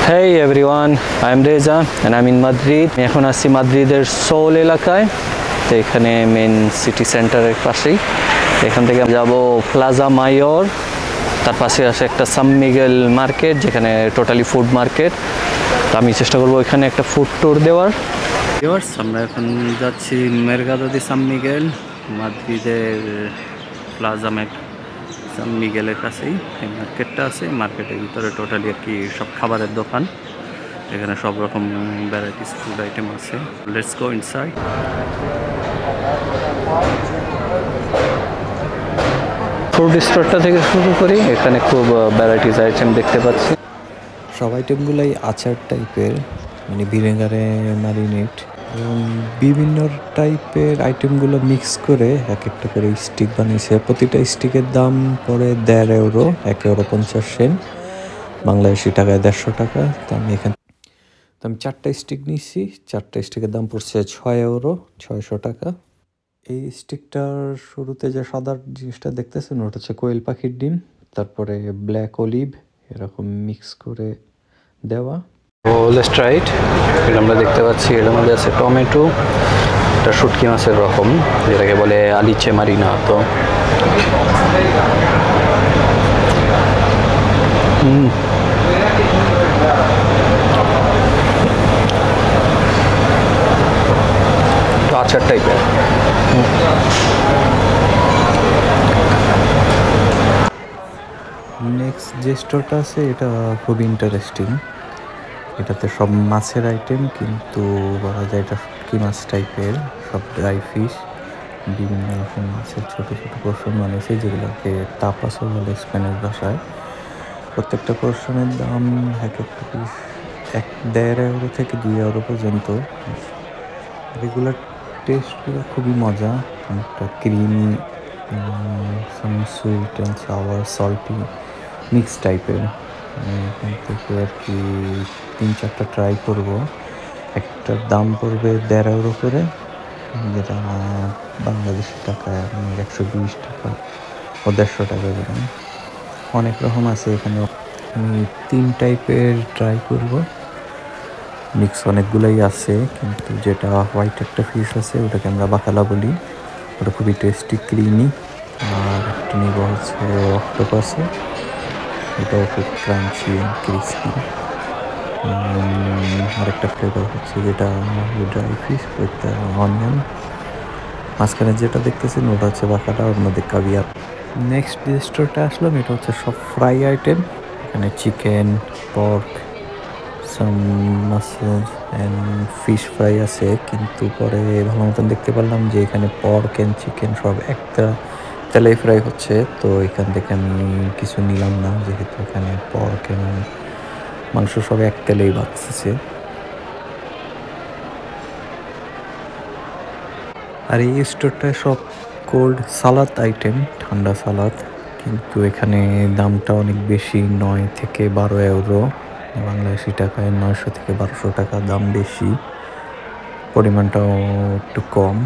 Hey everyone, I am Reza and I'm in Madrid. আমি এখন আছি মাদ্রিদের সোল এলাকায়, তো এখানে মেন সিটি সেন্টারের পাশেই। এখান থেকে যাব প্লাজা মায়োর, তার পাশে আছে একটা সান মিগেল মার্কেট, যেখানে টোটালি ফুড মার্কেট। তো আমি চেষ্টা করবো এখানে একটা ফুড ট্যুর দেওয়ার। আমরা এখন যাচ্ছি মেরকাদো দি সান মিগেল, মাদ্রিদের প্লাজা সান মিগেলের কাছেই এই মার্কেটটা আছে। মার্কেটের ভিতরে টোটালি আর কি সব খাবারের দোকান, এখানে সব রকম ভ্যারাইটিস ফুড আইটেম আছে। Let's go inside. ফুড স্টোরটা থেকে শুরু করি, এখানে খুব ভ্যারাইটিস আইটেম দেখতে পাচ্ছি। সব আইটেমগুলোই আচার টাইপের, মানে ভিনেগারে ম্যারিনেট, এবং বিভিন্ন টাইপের আইটেমগুলো মিক্স করে এক একটা করে স্টিক বানিয়েছে। প্রতিটা স্টিকের দাম পড়ে 1.5 ইউরো, 1.50 ইউরো, বাংলাদেশি টাকায় 150 টাকা। তো আমি 4টা স্টিক নিয়েছি, 4টা স্টিকের দাম পড়ছে 6 ইউরো, 600 টাকা। এই স্টিকটার শুরুতে যে সাদা জিনিসটা দেখতেছেন ওটা হচ্ছে কোয়েল পাখির ডিম, তারপরে ব্ল্যাক অলিভ এরকম মিক্স করে দেওয়া। Let's try it. এটা আমরা দেখতে পাচ্ছি এর মধ্যে আছে টমেটো, এটা শুটকি মাছের রকম, যেটাকে বলে আলিচে মারিনা। তো আচার টাইপের। নেক্সট যে স্টোরটা আছে এটা খুব ইন্টারেস্টিং। এটাতে সব মাছের আইটেম, কিন্তু বলা যায় এটা শুটকি মাছ টাইপের, সব ড্রাই ফিশ, বিভিন্ন রকম মাছের ছোটো ছোটো পোর্শন বানিয়েছে, যেগুলোকে তাপাসও বলে স্প্যানিশ ভাষায়। প্রত্যেকটা পোর্শনের দাম এক একটা পিস 1.5 ইউরো থেকে 2 ইউরো পর্যন্ত। রেগুলার টেস্টগুলো খুবই মজা, অনেকটা creamy, some sweet and sour, salty mix টাইপের। এখান থেকে আর কি 3-4টা ট্রাই করব। একটার দাম পড়বে 1.5 ইউরো করে, যেটা বাংলাদেশি টাকায় 120 টাকা ও 150 টাকা করে। অনেক রকম আছে এখানে, আমি 3 টাইপের ট্রাই করব। মিক্স অনেকগুলোই আছে, কিন্তু যেটা হোয়াইট একটা ফিশ আছে ওটাকে আমরা বাকালা বলি, ওটা খুবই টেস্টি ক্রিমি। আর একটা নিব হচ্ছে অক্টোপাসে, এটাও খুব ক্রাঞ্চি অ্যান্ড ক্রিস্পি। আরেকটা ফ্লেভার হচ্ছে যেটা ড্রাই ফিশ উইথ অনিয়ন। মাঝখানে যেটা দেখতেছেন ওটা হচ্ছে বাকাটা, ওর মধ্যে কাভিয়ার। নেক্সট যে স্টোরটা আসলাম এটা হচ্ছে সব ফ্রাই আইটেম। এখানে chicken, pork, some mussels and fish fry আছে, কিন্তু পরে ভালো মতন দেখতে পারলাম যে এখানে পর্ক অ্যান্ড চিকেন সব একটা তেলেই ফ্রাই হচ্ছে। তো এখান থেকে আমি কিছু নিলাম না, যেহেতু এখানে পর্ক এবং মাংস সব এক তেলেই ভাজতেছে। আর এই স্টোরটায় সব কোল্ড সালাদ আইটেম, ঠান্ডা সালাদ, কিন্তু এখানে দামটা অনেক বেশি, 9 থেকে 12 ইউরো, বাংলাদেশি টাকায় 900 থেকে 1200 টাকা দাম বেশি, পরিমাণটাও একটু কম।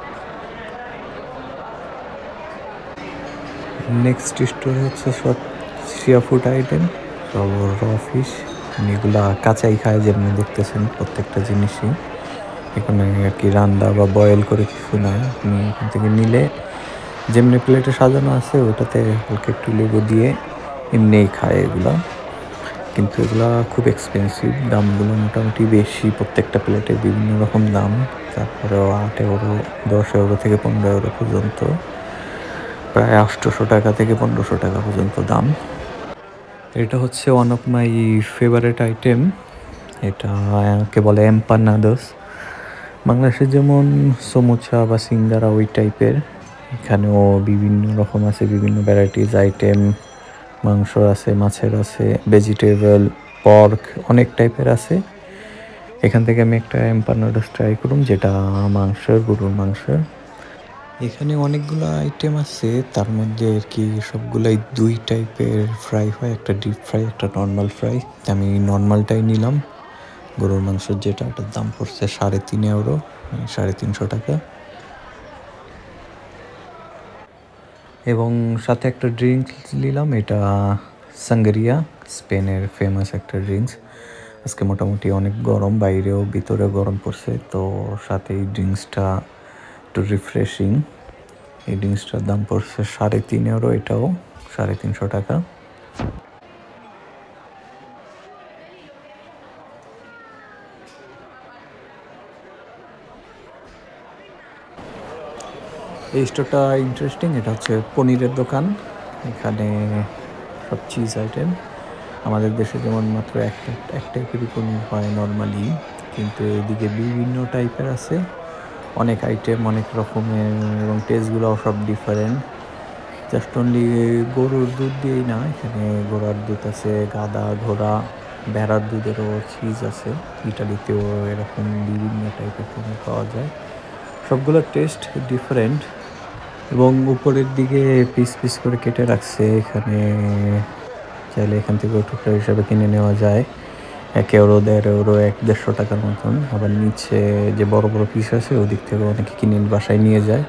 নেক্সট স্টোর হচ্ছে সব সিয়া ফুড আইটেম, সব র ফিশ, এগুলা কাঁচাই খায়, যেমনি দেখতেছেন প্রত্যেকটা জিনিসই। এখানে আর কি রান্না বা বয়েল করে কিছু না, আপনি এখান থেকে নিলে যেমনি প্লেটে সাজানো আছে ওটাতে হালকা একটু লেবু দিয়ে এমনিই খায় এগুলা। কিন্তু এগুলা খুব এক্সপেন্সিভ, দামগুলো মোটামুটি বেশি, প্রত্যেকটা প্লেটে বিভিন্ন রকম দাম। তারপরেও 8 ইউরো, 10 ইউরো থেকে 15 ইউরো পর্যন্ত, প্রায় 800 টাকা থেকে 1500 টাকা পর্যন্ত দাম। এটা হচ্ছে one of my favourite item, এটাকে বলে এম্পানাদোস। বাংলাদেশে যেমন সমুচা বা সিঙ্গারা ওই টাইপের, এখানেও বিভিন্ন রকম আছে, বিভিন্ন ভ্যারাইটিস আইটেম, মাংস আছে, মাছের আছে, ভেজিটেবল, পর্ক, অনেক টাইপের আছে। এখান থেকে আমি একটা এম্পানাডোস ট্রাই করুন, যেটা মাংসের, গরুর মাংসের। এখানে অনেকগুলো আইটেম আছে, তার মধ্যে আর কি সবগুলাই 2 টাইপের ফ্রাই হয়, একটা ডিপ ফ্রাই, একটা নর্মাল ফ্রাই। আমি নর্মালটাই নিলাম, গরুর মাংসের যেটা, ওটার দাম পড়ছে 3.5 ইউরো, 350 টাকা। এবং সাথে একটা ড্রিঙ্কস নিলাম, এটা সাঙ্গেরিয়া, স্পেনের ফেমাস একটা ড্রিঙ্কস। আজকে মোটামুটি অনেক গরম, বাইরেও ভিতরেও গরম পড়ছে, তো সাথে এই ড্রিঙ্কসটা একটু রিফ্রেশিং। এই ড্রিঙ্কসটার দাম পড়ছে 3.5 ইউরো, এটাও 350 টাকা। এই স্টোরটা ইন্টারেস্টিং, এটা হচ্ছে পনিরের দোকান। এখানে সব চিজ আইটেম। আমাদের দেশে যেমন মাত্র এক টাইপেরই পনির হয় নর্মালি, কিন্তু এদিকে বিভিন্ন টাইপের আছে, অনেক আইটেম, অনেক রকমের, এবং টেস্টগুলোও সব ডিফারেন্ট। জাস্ট অনলি গরুর দুধ দিয়েই না, এখানে ঘোড়ার দুধ আছে, গাধা, ঘোড়া, ভেড়ার দুধেরও চিজ আছে। ইটালিতেও এরকম বিভিন্ন টাইপের পনির পাওয়া যায়, সবগুলোর টেস্ট ডিফারেন্ট। এবং উপরের দিকে পিস পিস করে কেটে রাখছে, এখানে চাইলে এখান থেকে টুকরা হিসাবে কিনে নেওয়া যায়। 1 ইউরো, 1.5 ইউরো, 1-150 টাকার মতন। আবার নিচে যে বড় বড় পিস আছে ওদিক থেকে অনেকে কিনে বাসায় নিয়ে যায়।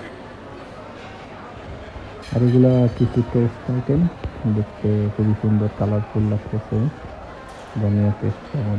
আর এগুলা কিছু টেস্ট আইটেম, দেখতে খুবই সুন্দর, কালারফুল লাগতেছে। জানিয়া টেস্ট কেমন।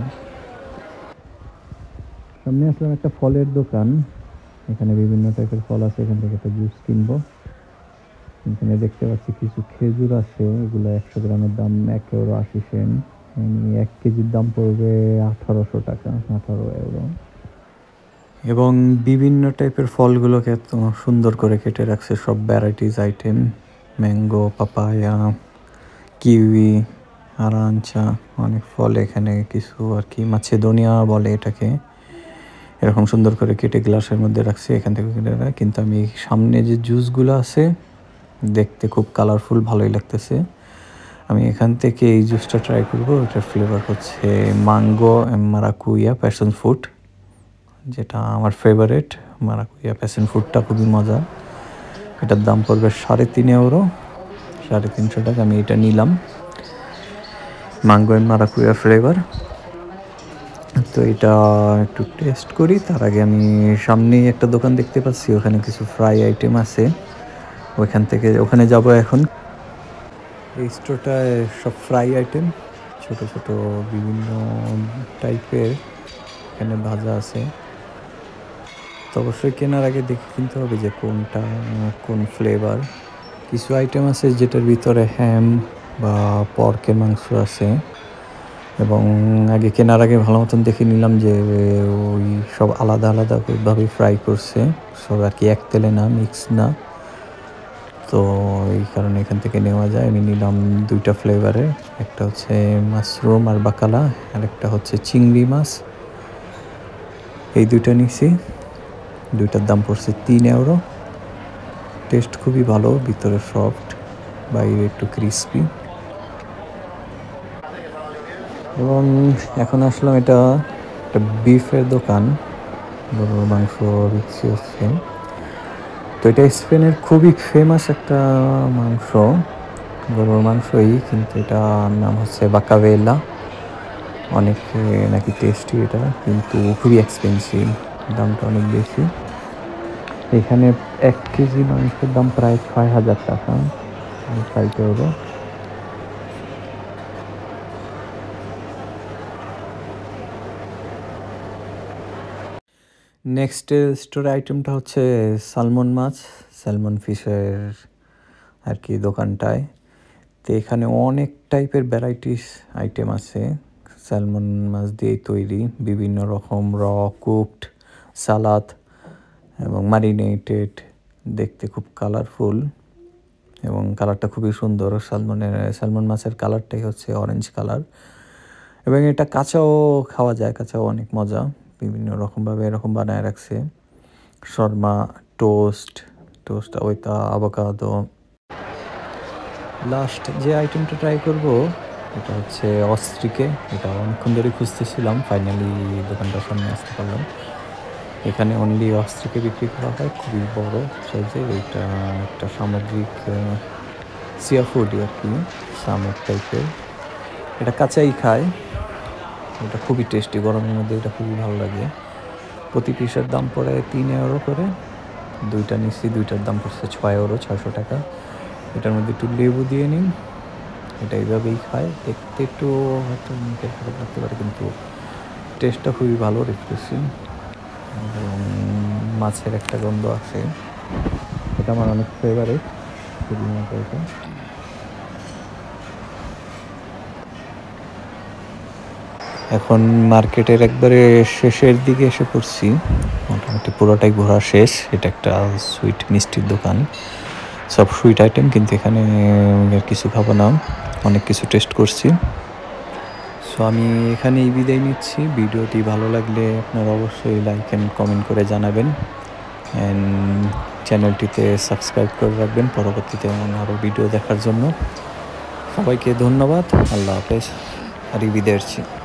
সামনে আসলাম একটা ফলের দোকান, এখানে বিভিন্ন টাইপের ফল আছে, এখান থেকে একটা জুস কিনবো। এখানে দেখতে পাচ্ছি কিছু খেজুর আছে, এগুলো 100 গ্রামের দাম 1 ইউরো 80 সেন্ট। 1 কেজির দাম পড়বে 1800 টাকা, 18 ইউরো। এবং বিভিন্ন টাইপের ফলগুলোকে এত সুন্দর করে কেটে রাখছে, সব varieties item, mango, papaya, kiwi, আরাঞ্চা, অনেক ফল এখানে। কিছু আর কি মাছেদোনিয়া বলে এটাকে, এরকম সুন্দর করে কেটে গ্লাসের মধ্যে রাখছে, এখান থেকে কেটে রাখা। কিন্তু আমি সামনে যে জুসগুলো আছে দেখতে খুব কালারফুল, ভালোই লাগতেছে। আমি এখান থেকে এই জুসটা ট্রাই করবো। এটার ফ্লেভার হচ্ছে ম্যাঙ্গো মারাকুইয়া প্যাশন ফ্রুট, যেটা আমার ফেভারিট। মারাকুইয়া প্যাশন ফ্রুটটা খুবই মজা। এটার দাম পড়বে 3.5 ইউরো, 350 টাকা। আমি এটা নিলাম, ম্যাঙ্গো অ্যান্ড মারাকুইয়া ফ্লেভার। তো এটা একটু টেস্ট করি। তার আগে আমি সামনেই একটা দোকান দেখতে পাচ্ছি, ওখানে কিছু ফ্রাই আইটেম আছে, ওখানে যাব এখন। এই স্টোরটায় সব ফ্রাই আইটেম, ছোট ছোট বিভিন্ন টাইপের এখানে ভাজা আছে। তো অবশ্যই কেনার আগে দেখে কিনতে হবে যে কোনটা কোন ফ্লেভার। কিছু আইটেম আছে যেটার ভিতরে হ্যাম বা পর্কের মাংস আছে, এবং আগে কেনার আগে ভালো মতন দেখে নিলাম যে ওই সব আলাদা আলাদাভাবে ফ্রাই করছে, সব আর কি এক তেলে না, মিক্স না। তো এই কারণে এখান থেকে নেওয়া যায়। আমি নিলাম 2টা ফ্লেভারের, একটা হচ্ছে মাশরুম আর বাকালা, আর একটা হচ্ছে চিংড়ি মাছ। এই 2টা নিছি, 2টার দাম পড়ছে 3 ইউরো। টেস্ট খুবই ভালো, ভিতরে সফট, বাইরে একটু ক্রিস্পি। এবং এখন আসলাম, এটা একটা বিফের দোকান, গরুর মাংস বিক্রি হচ্ছে। তো এটা স্পেনের খুবই ফেমাস একটা মাংস, গরুর মাংসই, কিন্তু এটার নাম হচ্ছে বাকাভেলা। অনেক নাকি টেস্টি এটা, কিন্তু খুবই এক্সপেন্সিভ, দামটা অনেক বেশি। এখানে 1 কেজি মাংসের দাম প্রায় 6000 টাকা, 60 ইউরো। নেক্সট স্টোর আইটেমটা হচ্ছে সালমন মাছ, স্যালমন ফিশের আর কি দোকানটায়। তো এখানে অনেক টাইপের ভ্যারাইটিস আইটেম আছে, স্যালমন মাছ দিয়েই তৈরি, বিভিন্ন রকম কুকড, সালাদ এবং মারিনেটেড। দেখতে খুব কালারফুল, এবং কালারটা খুবই সুন্দর। স্যালমন মাছের কালারটাই হচ্ছে অরেঞ্জ কালার, এবং এটা কাঁচাও খাওয়া যায়, কাঁচাও অনেক মজা। বিভিন্ন রকমভাবে এরকম বানায় রাখছে, শর্মা, টোস্ট ওইটা আভোকাডো। লাস্ট যে আইটেমটা ট্রাই করব এটা হচ্ছে অস্ট্রিকে। এটা অনেকক্ষণ ধরে খুঁজতেছিলাম, ফাইনালি দোকানটার সামনে আসতে পারলাম। এখানে অনলি অস্ট্রিকে বিক্রি করা হয়, খুবই বড় সাইজের। এটা একটা সামুদ্রিক সিয়া ফুডই আর কি, শামুক টাইপের। এটা কাঁচাই খায়, এটা খুবই টেস্টি, গরমের মধ্যে এটা খুবই ভালো লাগে। প্রতি পিসের দাম পড়ে 3 ইউরো করে। 2টা নিচ্ছি, 2টার দাম পড়ছে 6 ইউরো, 600 টাকা। এটার মধ্যে একটু লেবু দিয়ে নিন, এটা এইভাবেই খায়। দেখতে একটু হয়তো মুখের খারাপ লাগতে পারে, কিন্তু টেস্টটা খুবই ভালো, রিফ্রেশিং, এবং মাছের একটা গন্ধ আসে। এটা আমার অনেক ফেভারিট, খুবই মজা এটা। এখন মার্কেটের একবারে শেষের দিকে এসে পড়ছি, মোটামুটি পুরোটাই ঘোরা শেষ। এটা একটা সুইট মিষ্টির দোকান, সব সুইট আইটেম, কিন্তু এখানে আর কিছু খাবো না, অনেক কিছু টেস্ট করছি। সো আমি এখানেই বিদায় নিচ্ছি। ভিডিওটি ভালো লাগলে আপনারা অবশ্যই লাইক অ্যান্ড কমেন্ট করে জানাবেন, অ্যান্ড চ্যানেলটিতে সাবস্ক্রাইব করে রাখবেন পরবর্তীতে এমন আরও ভিডিও দেখার জন্য। সবাইকে ধন্যবাদ, আল্লাহ হাফেজ, আর বিদায়।